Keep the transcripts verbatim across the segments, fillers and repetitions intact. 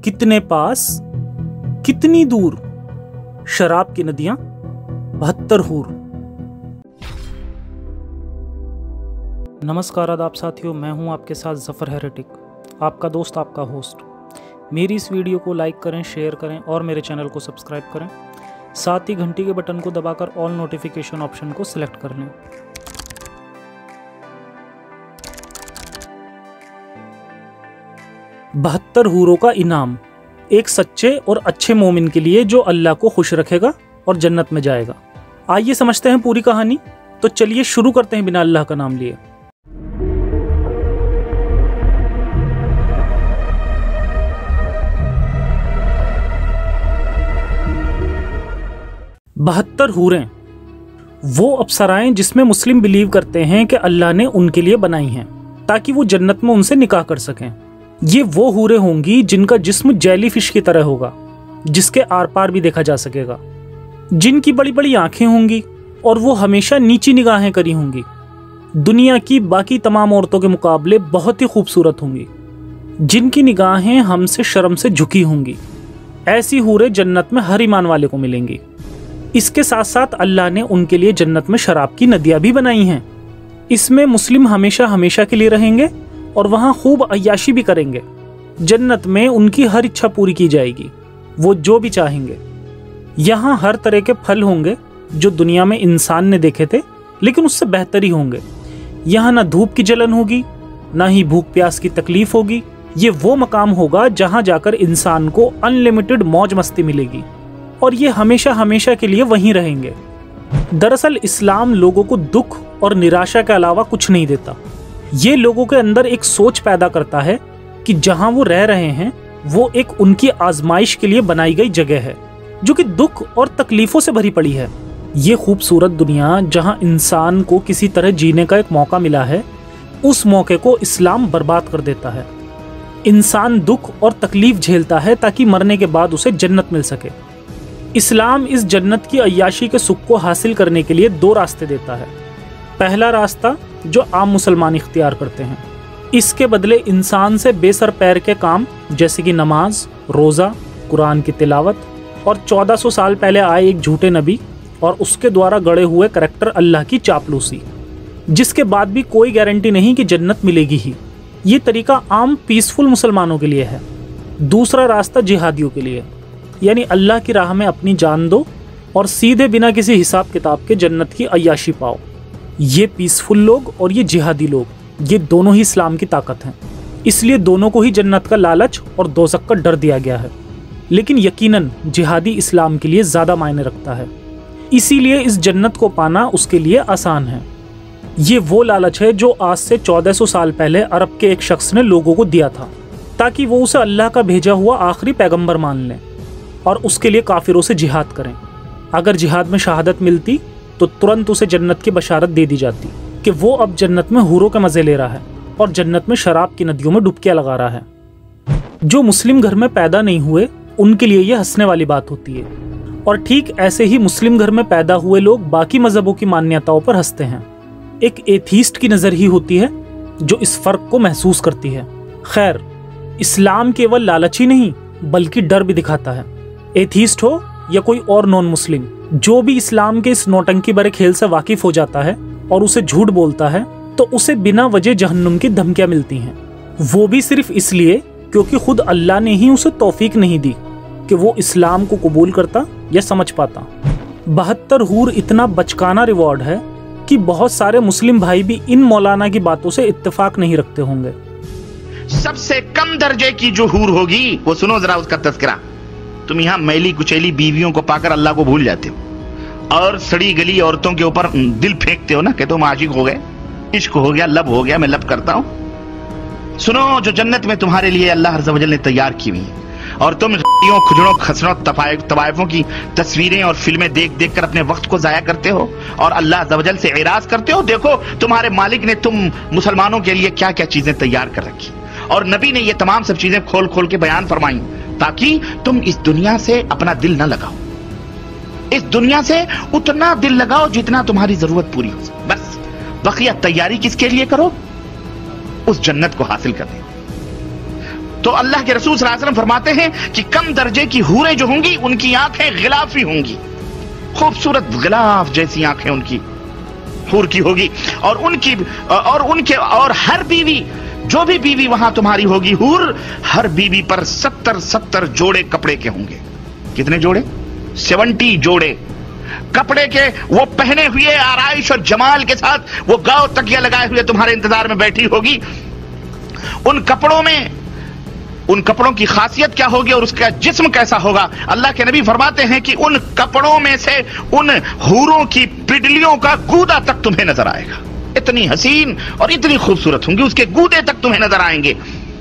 कितने पास कितनी दूर, शराब की नदियां बहत्तर हूर। नमस्कार आदाब साथियों, मैं हूं आपके साथ ज़फ़र हेरेटिक, आपका दोस्त, आपका होस्ट। मेरी इस वीडियो को लाइक करें, शेयर करें और मेरे चैनल को सब्सक्राइब करें। साथ ही घंटी के बटन को दबाकर ऑल नोटिफिकेशन ऑप्शन को सिलेक्ट कर लें। बहत्तर हूरों का इनाम एक सच्चे और अच्छे मोमिन के लिए जो अल्लाह को खुश रखेगा और जन्नत में जाएगा। आइए समझते हैं पूरी कहानी। तो चलिए शुरू करते हैं बिना अल्लाह का नाम लिए। बहत्तर हूरें वो अप्सराएं जिसमें मुस्लिम बिलीव करते हैं कि अल्लाह ने उनके लिए बनाई हैं ताकि वो जन्नत में उनसे निकाह कर सकें। ये वो हूरें होंगी जिनका जिस्म जेली फिश की तरह होगा, जिसके आर पार भी देखा जा सकेगा, जिनकी बड़ी बड़ी आंखें होंगी और वो हमेशा नीची निगाहें करी होंगी। दुनिया की बाकी तमाम औरतों के मुकाबले बहुत ही खूबसूरत होंगी, जिनकी निगाहें हमसे शर्म से झुकी होंगी। ऐसी हूरें जन्नत में हर ईमान वाले को मिलेंगी। इसके साथ साथ अल्लाह ने उनके लिए जन्नत में शराब की नदियां भी बनाई हैं। इसमें मुस्लिम हमेशा हमेशा के लिए रहेंगे और वहां खूब अय्याशी भी करेंगे। जन्नत में उनकी हर इच्छा पूरी की जाएगी, वो जो भी चाहेंगे। यहाँ हर तरह के फल होंगे जो दुनिया में इंसान ने देखे थे, लेकिन उससे बेहतर ही होंगे। यहाँ ना धूप की जलन होगी, ना ही भूख प्यास की तकलीफ होगी। ये वो मकाम होगा जहाँ जाकर इंसान को अनलिमिटेड मौज मस्ती मिलेगी और ये हमेशा हमेशा के लिए वहीं रहेंगे। दरअसल इस्लाम लोगों को दुख और निराशा के अलावा कुछ नहीं देता। ये लोगों के अंदर एक सोच पैदा करता है कि जहां वो रह रहे हैं वो एक उनकी आजमाइश के लिए बनाई गई जगह है, जो कि दुख और तकलीफों से भरी पड़ी है। ये खूबसूरत दुनिया जहां इंसान को किसी तरह जीने का एक मौका मिला है, उस मौके को इस्लाम बर्बाद कर देता है। इंसान दुख और तकलीफ झेलता है ताकि मरने के बाद उसे जन्नत मिल सके। इस्लाम इस जन्नत की अय्याशी के सुख को हासिल करने के लिए दो रास्ते देता है। पहला रास्ता जो आम मुसलमान इख्तियार करते हैं, इसके बदले इंसान से बेसर पैर के काम जैसे कि नमाज, रोज़ा, कुरान की तिलावत और चौदह सौ साल पहले आए एक झूठे नबी और उसके द्वारा गढ़े हुए करैक्टर अल्लाह की चापलूसी, जिसके बाद भी कोई गारंटी नहीं कि जन्नत मिलेगी ही। ये तरीका आम पीसफुल मुसलमानों के लिए है। दूसरा रास्ता जिहादियों के लिए, यानी अल्लाह की राह में अपनी जान दो और सीधे बिना किसी हिसाब किताब के जन्नत की अय्याशी पाओ। ये पीसफुल लोग और ये जिहादी लोग, ये दोनों ही इस्लाम की ताकत हैं। इसलिए दोनों को ही जन्नत का लालच और दोज़ख का डर दिया गया है। लेकिन यकीनन जिहादी इस्लाम के लिए ज़्यादा मायने रखता है, इसीलिए इस जन्नत को पाना उसके लिए आसान है। ये वो लालच है जो आज से चौदह सौ साल पहले अरब के एक शख्स ने लोगों को दिया था, ताकि वो उसे अल्लाह का भेजा हुआ आखिरी पैगम्बर मान लें और उसके लिए काफिरों से जिहाद करें। अगर जिहाद में शहादत मिलती तो तुरंत उसे जन्नत की बशारत दे दी जाती कि वो अब जन्नत में हूरों के मज़े ले रहा है और जन्नत में शराब की नदियों में डुबकियां लगा रहा है। जो मुस्लिम घर में पैदा नहीं हुए उनके लिए यह हंसने वाली बात होती है, और ठीक ऐसे ही मुस्लिम घर में पैदा हुए लोग बाकी मजहबों की मान्यताओं पर हंसते हैं। एक एथीस्ट की नज़र ही होती है जो इस फर्क को महसूस करती है। खैर, इस्लाम केवल लालच ही नहीं बल्कि डर भी दिखाता है। एथीस्ट हो या कोई और नॉन मुस्लिम, जो भी इस्लाम के इस नौटंकी भरे खेल से वाकिफ हो जाता है और उसे झूठ बोलता है तो उसे बिना वजह जहन्नुम की धमकियां मिलती हैं। वो भी सिर्फ इसलिए क्योंकि खुद अल्लाह ने ही उसे तौफीक नहीं दी कि वो इस्लाम को कबूल करता या समझ पाता। बहत्तर हूर इतना बचकाना रिवॉर्ड है कि बहुत सारे मुस्लिम भाई भी इन मौलाना की बातों से इत्तेफाक नहीं रखते होंगे। सबसे कम दर्जे की जो हूर होगी वो सुनो जरा उसका तज़किरा। तुम यहाँ मैली कुचैली बीवियों को पाकर अल्लाह को भूल जाते हो और सड़ी गली औरतों के ऊपर दिल फेंकते हो ना कि तुम आशिक हो गए, इश्क हो गया, लब हो गया, मैं लब करता हूँ। सुनो, जो जन्नत में तुम्हारे लिए अल्लाह अज़्ज़ व जल ने तैयार की हुई है और तुम खुजड़ों खसरों तवाइफों की तस्वीरें और फिल्में देख देख कर अपने वक्त को जाया करते हो और अल्लाह अज़्ज़ व जल से एराज करते हो। देखो तुम्हारे मालिक ने तुम मुसलमानों के लिए क्या क्या चीजें तैयार कर रखी, और नबी ने ये तमाम सब चीजें खोल खोल के बयान फरमाई ताकि तुम इस दुनिया से अपना दिल न लगाओ। इस दुनिया से उतना दिल लगाओ जितना तुम्हारी जरूरत पूरी हो सके, बस। बकिया तैयारी किसके लिए करो? उस जन्नत को हासिल करने। تو اللہ کے رسول صلی اللہ علیہ وسلم فرماتے ہیں کہ کم درجے کی حوریں جو ہوں گی ان کی آنکھیں غلافی ہوں گی، خوبصورت غلاف جیسی آنکھیں ان کی حور کی ہوگی، اور ان کی اور ان کے اور ہر بیوی، جو بھی بیوی وہاں تمہاری ہوگی حور، ہر بیوی پر ستر ستر جوڑے کپڑے کے ہوں گے۔ کتنے جوڑے؟ سیونٹی جوڑے کپڑے کے، وہ پہنے ہوئے آرائش اور جمال کے ساتھ وہ گاؤ تکیہ لگائے ہوئے تمہارے انتظار میں بیٹھی ہوگی۔ ان کپڑوں میں، ان کپڑوں کی خاصیت کیا ہوگی اور اس کا جسم کیسا ہوگا؟ اللہ کے نبی فرماتے ہیں کہ ان کپڑوں میں سے ان حوروں کی پڈلیوں کا گودا تک تمہیں نظر آئے گا۔ اتنی حسین اور اتنی خوبصورت ہوں گی، اس کے گودے تک تمہیں نظر آئیں گے۔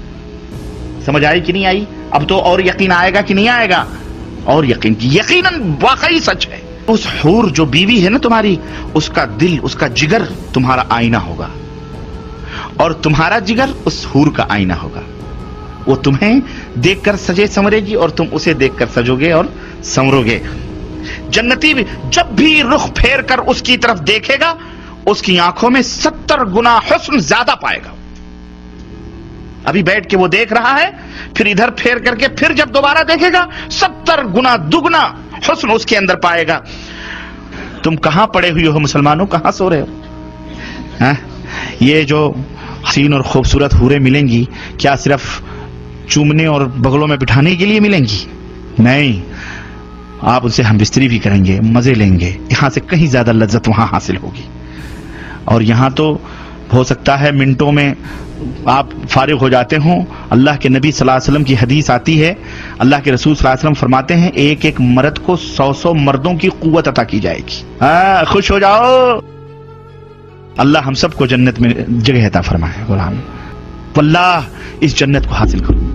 سمجھ آئی کہ نہیں آئی؟ اب تو اور یقین آئے گا کہ نہیں آئے گا؟ اور یقین، یقیناً واقعی سچ ہے۔ اس حور جو بیوی ہے نا تمہاری، اس کا دل، اس کا جگر تمہارا آئینہ ہوگا، اور تمہارا جگر اس حور کا آئینہ ہوگا۔ وہ تمہیں دیکھ کر سجے سمرے گی اور تم اسے دیکھ کر سجو گے اور سمرو گے۔ جنتی جب بھی رخ پھیر کر اس کی طرف دیکھے گا، اس کی آنکھوں میں ستر گنا حسن زیادہ پائے گا۔ ابھی بیٹھ کے وہ دیکھ رہا ہے، پھر ادھر پھیر کر کے پھر جب دوبارہ دیکھے گا، ستر گنا دگنا حسن اس کے اندر پائے گا۔ تم کہاں پڑے ہوئے ہو مسلمانوں؟ کہاں سو رہے ہو؟ ہاں؟ یہ جو حسین اور خوبصورت حوریں ملیں گی، کیا صرف چومنے اور بغلوں میں بٹھانے کے لیے ملیں گی؟ نہیں، آپ ان سے ہم بستری بھی کریں گے، مزے لیں گے، یہاں سے کہیں زیادہ لذت وہاں حاصل ہوگی۔ اور یہاں تو ہو سکتا ہے منٹوں میں آپ فارغ ہو جاتے ہوں۔ اللہ کے نبی صلی اللہ علیہ وسلم کی حدیث آتی ہے، اللہ کے رسول صلی اللہ علیہ وسلم فرماتے ہیں ایک ایک مرد کو سو سو مردوں کی قوت عطا کی جائے گی۔ ہاں، خوش ہو جاؤ، اللہ ہم سب کو جنت میں جگہ عطا فرمائے۔ غلام واللہ اس جنت کو حاصل کرو۔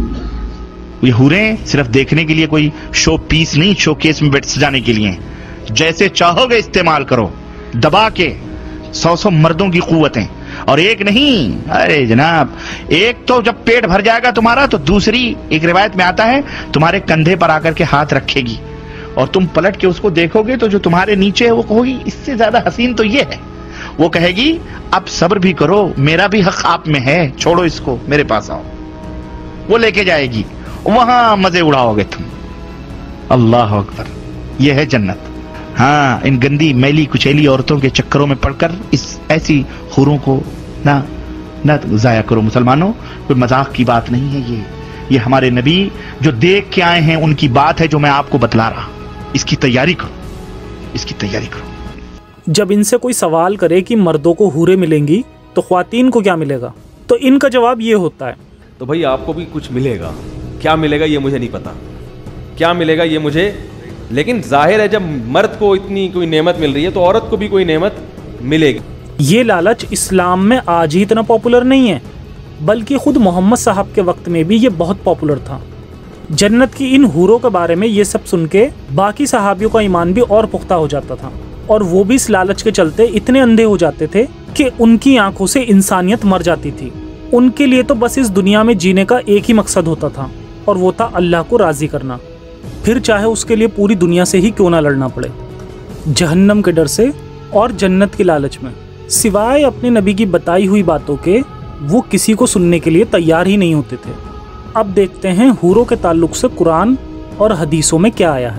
یہ حوریں صرف دیکھنے کے لیے کوئی شو پیس نہیں، شو کیس میں بیٹھ سجانے کے لیے، جیسے چاہو گے استعمال کرو، دبا کے سو سو مردوں کی قوتیں، اور ایک نہیں، ارے جناب، ایک تو جب پیٹ بھر جائے گا تمہارا تو دوسری ایک روایت میں آتا ہے تمہارے کندھے پر آ کر کے ہاتھ رکھے گی، اور تم پلٹ کے اس کو دیکھو گے تو جو تمہارے نیچے ہے وہ کہو گی اس سے زیادہ حسین تو یہ ہے۔ وہ کہے گی اب صبر بھی کرو، میرا بھی حق آپ میں ہے، چھوڑو اس کو، میرے پاس آؤ۔ وہ لے کے جائے گی، وہاں مزے اڑاؤ گے تم۔ اللہ اکبر، یہ ہے جنت۔ ہاں، ان گندی میلی کچیلی عورتوں کے چکروں میں پڑ کر اس ایسی حوروں کو نہ نہ ضائع کرو مسلمانوں۔ کوئی مذاق کی بات نہیں ہے، یہ یہ ہمارے نبی جو دیکھ کے آئے ہیں ان کی بات ہے جو میں آپ کو بتلا رہا۔ اس کی تیاری کرو، اس کی تیاری کرو۔ جب ان سے کوئی سوال کرے کہ مردوں کو حوریں ملیں گی تو خواتین کو کیا ملے گا، تو ان کا جواب یہ ہوتا ہے، تو بھائی آپ کو بھی کچھ ملے گا، کیا ملے گا یہ مجھے نہیں پتا، کیا ملے گا یہ مجھے، لیکن ظاہر ہے جب مرد کو اتنی کوئی نعمت مل رہی ہے تو عورت کو بھی کوئی نعمت ملے گی۔ یہ لالچ اسلام میں آج ہی اتنا پاپولر نہیں ہے، بلکہ خود محمد صاحب کے وقت میں بھی یہ بہت پاپولر تھا۔ جنت کی ان حوروں کے بارے میں یہ سب سن کے باقی صحابیوں کا ایمان بھی اور پختہ ہو جاتا تھا، اور وہ بھی اس لالچ کے چلتے اتنے اندھے ہو جاتے تھے کہ ان کی آنکھوں سے انسانیت مر جاتی تھی۔ ان کے لیے تو بس اس دنیا میں جینے کا ایک ہی مقصد ہوتا تھا، اور وہ تھا اللہ کو راضی کرنا، پھر چاہے اس کے لیے پوری دنیا سے ہی کیوں نہ لڑنا پڑے، جہنم کے ڈر سے اور جنت کی لالچ میں۔ سوائے اپنے نبی کی بتائی ہوئی باتوں کے وہ کسی کو سننے کے لیے تیار ہی نہیں ہوتے تھے۔ اب دیکھتے ہیں حوروں کے تعلق سے قرآن اور حدیثوں میں کیا آیا ہے۔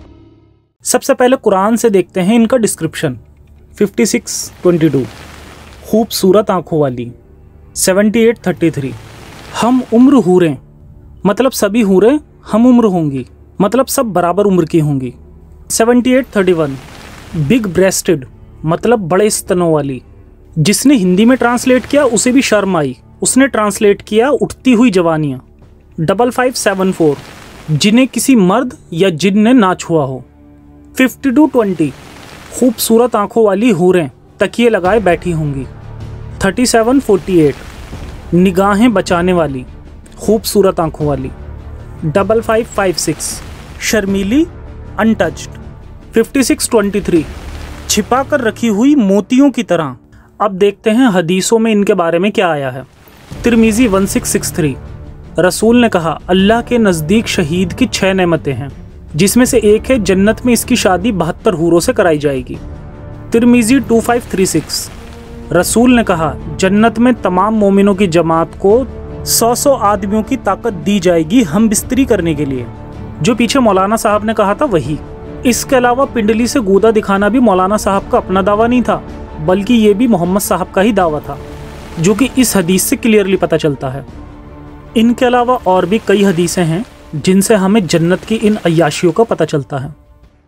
سب سے پہلے قرآن سے دیکھتے ہیں ان کا description. Fifty six twenty two خوبصورت آنکھوں والی۔ سیونٹی ایٹ تھرٹی تھری ہم عمر حوریں، مطلب سبھی حوریں ہم عمر ہوں گی، مطلب سب برابر عمر کی ہوں گی۔ Seventy eight thirty one big breasted, مطلب بڑے استنوں والی۔ جس نے ہندی میں ٹرانسلیٹ کیا اسے بھی شرم آئی، اس نے ٹرانسلیٹ کیا اٹھتی ہوئی جوانیاں۔ ڈبل فائیو سیون فور جنہیں کسی مرد یا جن نے نہ چھوا ہو۔ ففٹی ٹو ٹوینٹی خوبصورت آنکھوں والی حوریں تکیے لگائے بیٹھی ہوں گی۔ تھرٹی سیون فورٹی ایٹ نگاہیں بچانے والی، خوبصورت آنکھوں والی۔ ڈبل فائیو فائیو سکس شرمیلی untouched. Fifty six twenty three چھپا کر رکھی ہوئی موتیوں کی طرح۔ اب دیکھتے ہیں حدیثوں میں ان کے بارے میں کیا آیا ہے۔ Tirmizi one six six three رسول نے کہا اللہ کے نزدیک شہید کی چھ نعمتیں ہیں، جس میں سے ایک ہے جنت میں اس کی شادی بہتر حوروں سے کرائی جائے گی۔ Tirmizi two five three six رسول نے کہا جنت میں تمام مومنوں کی جماعت کو सौ सौ आदमियों की ताकत दी जाएगी हम बिस्तरी करने के लिए। जो पीछे मौलाना साहब ने कहा था वही। इसके अलावा पिंडली से गूदा दिखाना भी मौलाना साहब का अपना दावा नहीं था, बल्कि ये भी मोहम्मद साहब का ही दावा था, जो कि इस हदीस से क्लियरली पता चलता है। इनके अलावा और भी कई हदीसें हैं जिनसे हमें जन्नत की इन अय्याशियों का पता चलता है।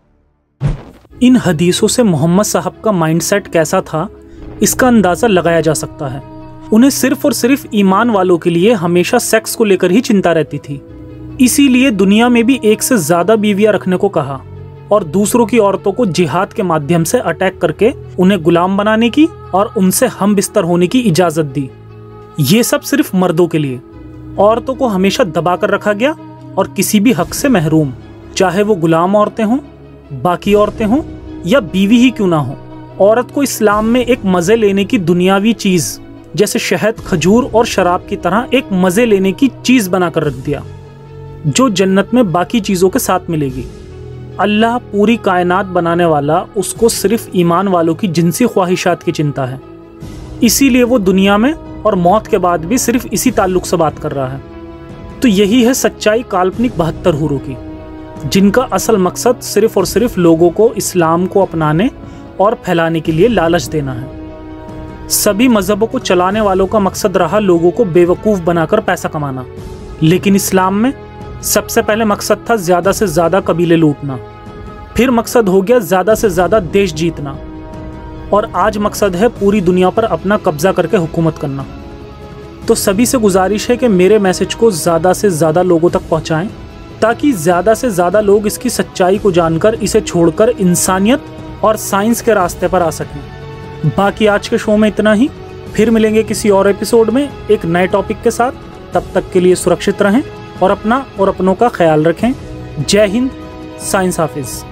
इन हदीसों से मोहम्मद साहब का माइंडसेट कैसा था इसका अंदाज़ा लगाया जा सकता है। उन्हें सिर्फ और सिर्फ ईमान वालों के लिए हमेशा सेक्स को लेकर ही चिंता रहती थी, इसीलिए दुनिया में भी एक से ज़्यादा बीवियां रखने को कहा और दूसरों की औरतों को जिहाद के माध्यम से अटैक करके उन्हें गुलाम बनाने की और उनसे हम बिस्तर होने की इजाज़त दी। ये सब सिर्फ मर्दों के लिए। औरतों को हमेशा दबा कर रखा गया और किसी भी हक से महरूम, चाहे वो गुलाम औरतें हों, बाकी औरतें हों या बीवी ही क्यों ना हो। औरत को इस्लाम में एक मज़े लेने की दुनियावी चीज़ जैसे शहद, खजूर और शराब की तरह एक मज़े लेने की चीज़ बनाकर रख दिया, जो जन्नत में बाकी चीज़ों के साथ मिलेगी। अल्लाह पूरी कायनात बनाने वाला, उसको सिर्फ ईमान वालों की जिनसी ख्वाहिशात की चिंता है, इसीलिए वो दुनिया में और मौत के बाद भी सिर्फ इसी ताल्लुक से बात कर रहा है। तो यही है सच्चाई काल्पनिक बहत्तर हूरों की, जिनका असल मकसद सिर्फ और सिर्फ लोगों को इस्लाम को अपनाने और फैलाने के लिए लालच देना है। सभी मजहबों को चलाने वालों का मकसद रहा लोगों को बेवकूफ़ बनाकर पैसा कमाना, लेकिन इस्लाम में सबसे पहले मकसद था ज़्यादा से ज़्यादा कबीले लूटना, फिर मकसद हो गया ज़्यादा से ज़्यादा देश जीतना, और आज मकसद है पूरी दुनिया पर अपना कब्जा करके हुकूमत करना। तो सभी से गुजारिश है कि मेरे मैसेज को ज़्यादा से ज़्यादा लोगों तक पहुँचाएँ, ताकि ज़्यादा से ज़्यादा लोग इसकी सच्चाई को जानकर इसे छोड़कर इंसानियत और साइंस के रास्ते पर आ सकें। बाकी आज के शो में इतना ही, फिर मिलेंगे किसी और एपिसोड में एक नए टॉपिक के साथ। तब तक के लिए सुरक्षित रहें और अपना और अपनों का ख्याल रखें। जय हिंद, साइंस हाफिज़।